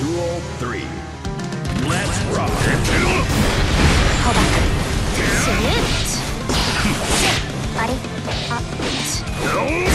Duel 3. Let's rock! 捕獲スルーあれあっ